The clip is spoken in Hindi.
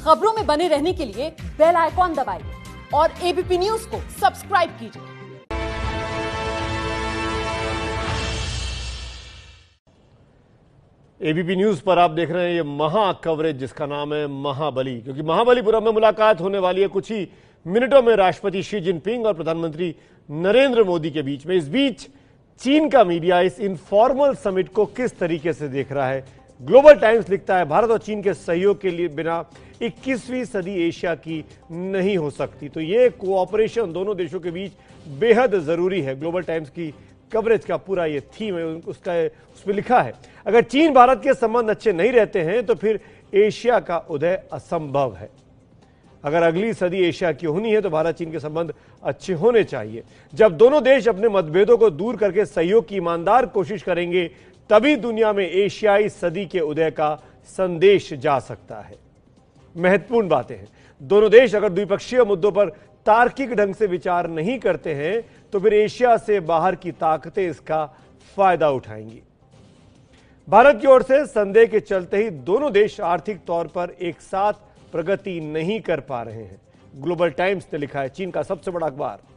खबरों में बने रहने के लिए बेल आइकॉन दबाइए और एबीपी न्यूज को सब्सक्राइब कीजिए। एबीपी न्यूज पर आप देख रहे हैं ये महा कवरेज जिसका नाम है महाबली, क्योंकि महाबलीपुरम में मुलाकात होने वाली है कुछ ही मिनटों में राष्ट्रपति शी जिनपिंग और प्रधानमंत्री नरेंद्र मोदी के बीच में। इस बीच चीन का मीडिया इस इनफॉर्मल समिट को किस तरीके से देख रहा है। ग्लोबल टाइम्स लिखता है, भारत और चीन के सहयोग के लिए बिना 21वीं सदी एशिया की नहीं हो सकती। तो ये कोऑपरेशन दोनों देशों के बीच बेहद जरूरी है। ग्लोबल टाइम्स की कवरेज का पूरा ये थीम है, उसमें लिखा है, अगर चीन भारत के संबंध अच्छे नहीं रहते हैं तो फिर एशिया का उदय असंभव है। अगर अगली सदी एशिया की होनी है तो भारत चीन के संबंध अच्छे होने चाहिए। जब दोनों देश अपने मतभेदों को दूर करके सहयोग की ईमानदार कोशिश करेंगे तभी दुनिया में एशियाई सदी के उदय का संदेश जा सकता है। महत्वपूर्ण बातें हैं। दोनों देश अगर द्विपक्षीय मुद्दों पर तार्किक ढंग से विचार नहीं करते हैं तो फिर एशिया से बाहर की ताकतें इसका फायदा उठाएंगी। भारत की ओर से संदेह के चलते ही दोनों देश आर्थिक तौर पर एक साथ प्रगति नहीं कर पा रहे हैं। ग्लोबल टाइम्स ने लिखा है, चीन का सबसे बड़ा अखबार।